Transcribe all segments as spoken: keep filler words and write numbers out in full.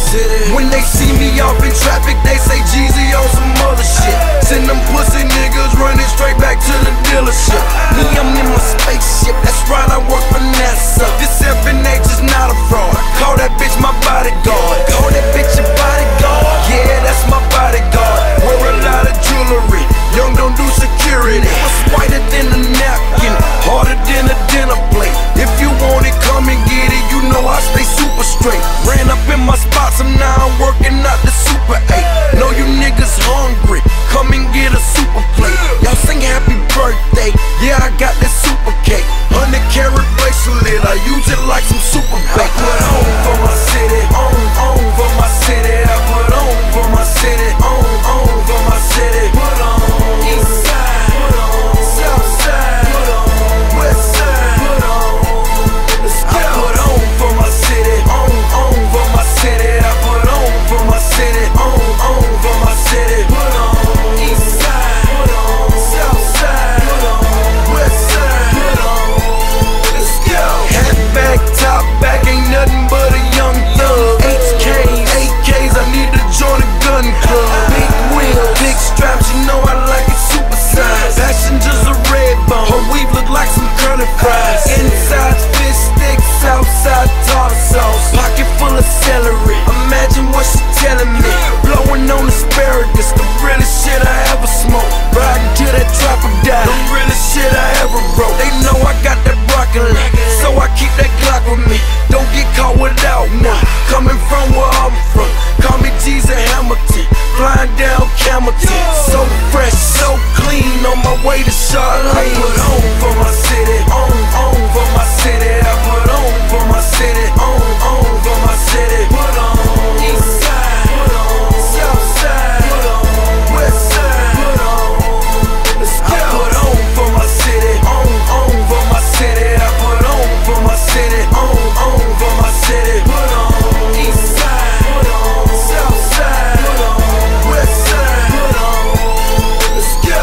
city. When they see me off in traffic, they say Jeezy on some other shit. Send them pussy niggas running straight back to the dealership. Me, I'm in my spaceship, that's right, I work for NASA. This F N H is not a fraud. Call that bitch my bodyguard. Call that bitch your bodyguard. Yeah, that's my bodyguard. Wear a lot of jewelry. Young don't do security. What's whiter than a napkin, harder than a dinner plate. If you want it, come and get it. You know I stay super straight. Ran up in my spots, and now I'm working out the Super eight. Know you niggas hungry, come and get a super plate. Y'all sing happy birthday, yeah, I got that super cake. Hundred carat bracelet, I use it like some super bait. I put on for my city, on, on for my city. I put on for my city, on, on for my city. Put on east side, put on south side, put on west side, put on. Let's go. I put on for my city, on, on for my city. I put on for my city, on, on for my city. Put on east side, put on south side, put on west side, put on. Let's go. Hat back, top back, ain't nothing but a young thug. H Ks, eight Ks, I need to join a gun club. Big wheel, big straps, you know I like it super size. Passengers are red bone, her weave look like some curly fries. Inside's fish sticks, outside tartar sauce. Pocket full of celery, imagine what she telling me. Blowing on asparagus, the realest shit I ever smoked. Riding till that trapper died, the realest shit I ever wrote. They know I got that broccoli, so I keep that Glock with me. Don't get caught without one. Coming from where I'm from, call me Jesus Hamilton. Flying down Camelton, so fresh, so clean, on my way to Charlotte. I put on for my city, on, on for my city. I put on for my city, on, on for my city. Put on east side, put on south side, put on west side, put on. Let's go. I put on for my city, on, on for my city. I put on for my city, on, on for my city. Put on east side, put on south side, put on west side, put on. Let's go.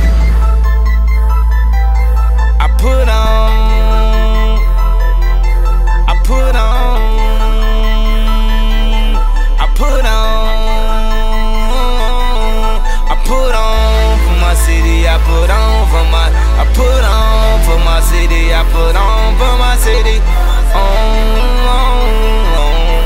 I put on, I put on, I put on, I put on for my city. I put on for my, I put on for my city. I put on for my city. On, on, on.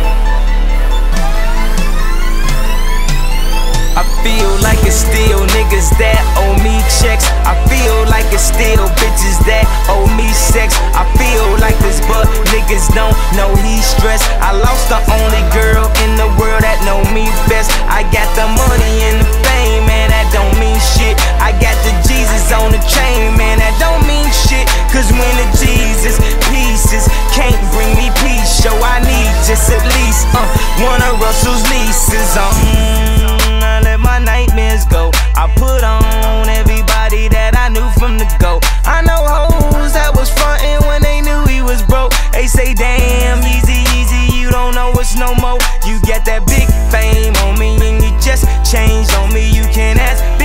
I feel like it's still niggas that owe me checks. I feel like it's still bitches that owe me sex. I feel like this, but niggas don't know he's stressed. I lost the only girl in the world that know me best. I got the money and the fame, man, that don't mean shit. I got the Jesus on the chain, man, that don't mean shit. Cause when the Jesus pieces can't bring me peace, so I need just at least uh, one of Russell's nieces. Uh, mm, I let my nightmares go. I put on everybody that I knew from the go. I know hoes that was frontin' when they knew he was broke. They say, damn, easy, easy, you don't know it's no more. You get that big fame on me and you just changed on me. You can't ask